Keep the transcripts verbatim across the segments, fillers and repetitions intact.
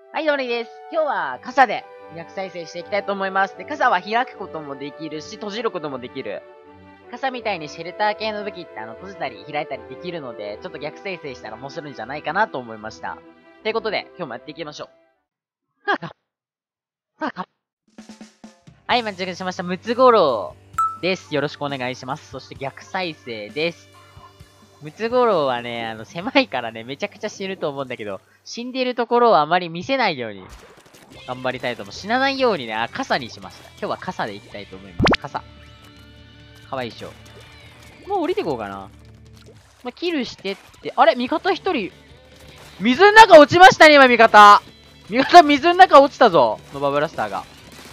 はい、どうもです。今日は傘で逆再生していきたいと思います。で、傘は開くこともできるし、閉じることもできる。傘みたいにシェルター系の武器ってあの、閉じたり開いたりできるので、ちょっと逆再生したら面白いんじゃないかなと思いました。ということで、今日もやっていきましょう。はか。はか。はい、間違えしました。ムツゴロウです。よろしくお願いします。そして逆再生です。ムツゴロウはね、あの、狭いからね、めちゃくちゃ死ぬと思うんだけど、死んでいるところをあまり見せないように、頑張りたいと思う。死なないようにね、あ、傘にしました。今日は傘で行きたいと思います。傘。かわいいっしょ。もう降りてこうかな。まあ、キルしてって、あれ味方一人、水の中落ちましたね、今味方。味方水の中落ちたぞ。ノバブラスターが。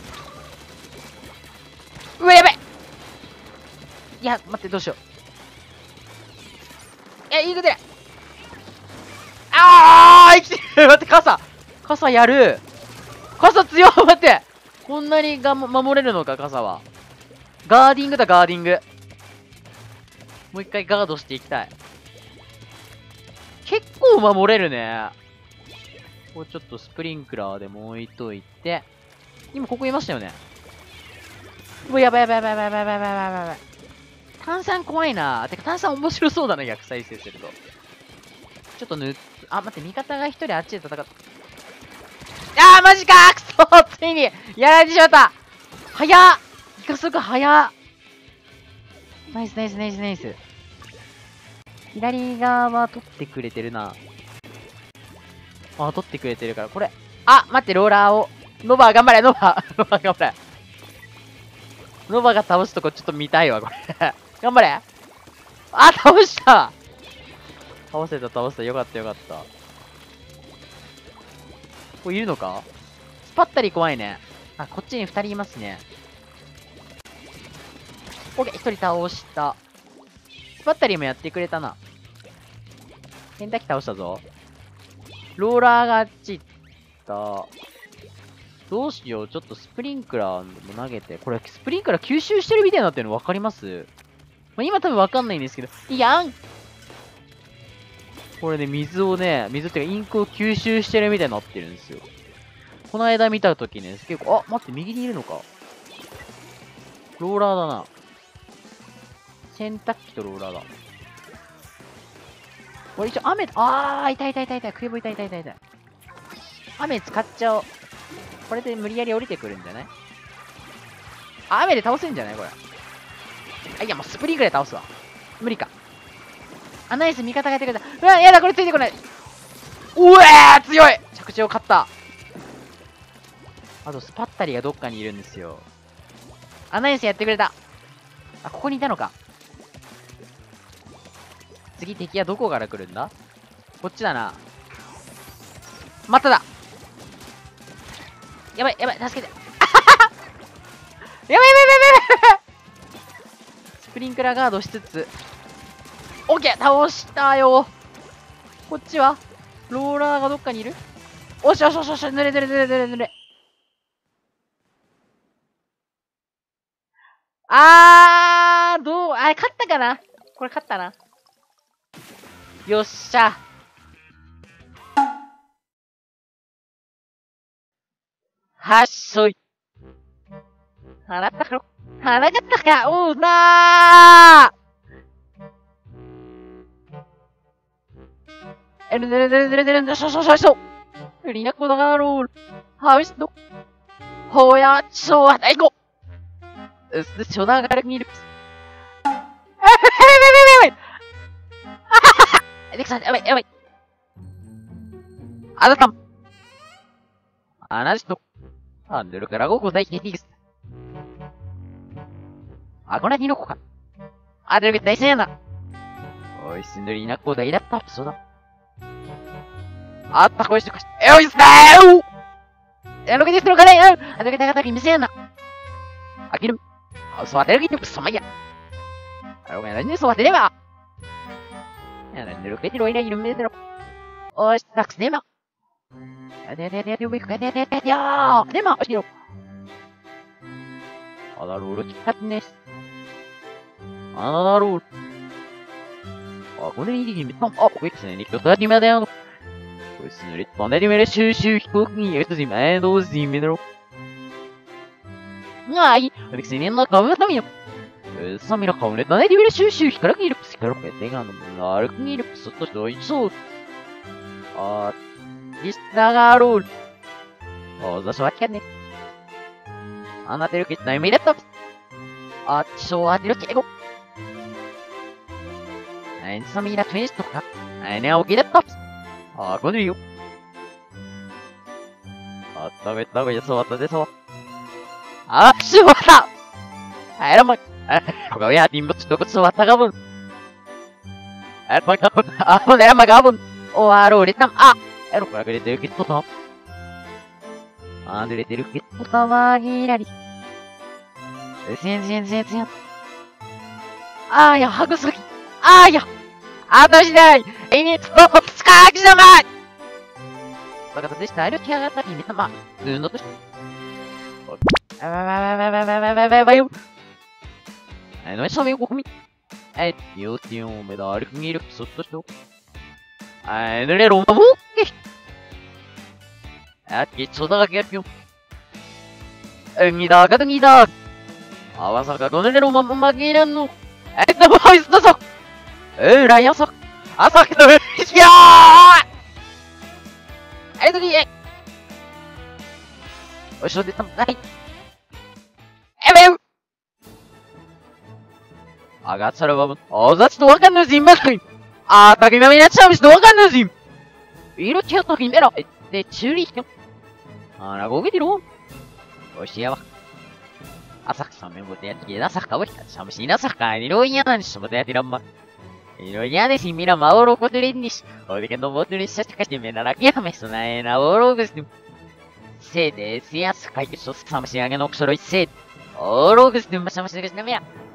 うわ、やべいや、待って、どうしよう。え、いいことや。あー生きてる待って、傘傘やる傘強い待ってこんなにが守れるのか、傘は。ガーディングだ、ガーディング。もう一回ガードしていきたい。結構守れるね。これちょっとスプリンクラーでも置いといて。今ここいましたよね。うわ、やばいやばいやばいやばいやばいやばいやばいやばい。炭酸怖いな。てか炭酸面白そうだな、逆再生すると。ちょっとぬっ、あ、待って、味方が一人あっちで戦って。あー、マジかーくそついにやられてしまった早っイカスク早っナイスナイスナイスナイス。左側は取ってくれてるな。あ、取ってくれてるから、これ。あ、待って、ローラーを。ノバ頑張れ、ノバノバ頑張れ。ノバが倒すとこちょっと見たいわ、これ。頑張れあ、倒した倒せた、倒せた。よかった、よかった。これいるのかスパッタリ怖いね。あ、こっちに二人いますね。オッケー、一人倒した。スパッタリもやってくれたな。ケンタッキー倒したぞ。ローラーがあっち行った。どうしよう。ちょっとスプリンクラーも投げて。これ、スプリンクラー吸収してるみたいになってるの分かります？まあ、今多分分かんないんですけど。いやんこれね、水をね、水っていうかインクを吸収してるみたいになってるんですよ。この間見たときね、結構、あ、待って、右にいるのか。ローラーだな。洗濯機とローラーだ。これ一応雨、あー、痛い痛い痛い痛い。クエボ痛い痛い痛い痛い。雨使っちゃおう。これで無理やり降りてくるんじゃない？あ、雨で倒せんじゃないこれ。あ、いや、もうスプリンクラーで倒すわ。無理か。あ、ナイス、味方がやってくれた。うわ、やだ、これついてこない。うわー、強い着地を勝った。あと、スパッタリがどっかにいるんですよ。あ、ナイス、やってくれた。あ、ここにいたのか。次、敵はどこから来るんだ？こっちだな。まただ。やばい、やばい、助けて。やばい、やばい、やばい、やばい、やばい。スプリンクラーガードしつつ。オッケー倒したよ。こっちはローラーがどっかにいる？おしよしよしよし、ぬれぬれぬれぬれぬれ。あー、どう、あれ、勝ったかなこれ勝ったな。よっしゃ。はっしょい。腹かろ。腹かったかおうなーえるねるねるねるねるねるしょしょしょしょ。リナコだろう。はうしど。ほやちょわだいこ。うすちょながらにいる。あ、やばいやばいやばいやばい。あははは。できた、やばいやばい。あなた。あなたと。ハンドルからごございていです。あ、これにのこか。あ、でるけ大戦やな。おい、すんどりなこだいだった。そうだ。あった、こいしてこいして。えおいっすねーえ、ろけてするかねあ、でるけたがたきみせやな。あきる。あ、そう、あてるけてくそまいや。あろがなにでそう、あてれば。やなんでろけてろいないるめでろ。おい、たくすねば。やでででででででででよーでま、おしろ。あだろうろきかつねす。あだろう。あ、これにできる。あ、こいつね、にとたじまだよ。こいつね、 Responde de mere shushu hikuki estos imados y minero. Ay, exteniendo como también. Samira como no de mere shushu hikuki pero que tengan no arco soto estoy so. Ah, distagaron. Oh, das war kenne. Ana teるけない見れた。あ、そうあてるけど。Ein Samira twist doch. Eine Auge der Tops. Ah, con io. あっためためやそうったでそう。あ、しまったあらま、あ、こがや、din bot dokot sa wata gabon. At pag ako, ako na magabon. O aro ulit ng, ah! Pero pag ulit yung kit to. Ah, ulit yung kit to tawagirari. Sen, sen, sen, sen. Ah, ya, hagusaki. Ah, ya! あとしないいにとつかきざまバカとでしたいるきやがったきみたまぬのとしあばばばばばばばばばよあのしゃべごみえよってよめだあるくにるそっとしとあぬれろもけあきちょだがけぴょえにだかとにだあわさかとぬれろもまぎらんのえっともいすとそえらい朝、朝日のいやーえとにえおしょでたまいえべうあがっさらばぶおざつとわかんぬじんばかいあたきまみなちゃうしとわかんぬじんいるきゃときめろえでちゅりひきょあらごげてろおしやわ朝くさめもてやきなさかわきかしゃむしなさかにろいやなんしもてやきらんまIronia si mira mauro ko tulinis. O di ka no mo tulis sa kasi may nalaki na may sunay na oro gusto. Sede siya sa kayo sa sama siya ng oksoroy sed. Oro gusto masama siya gusto na miya.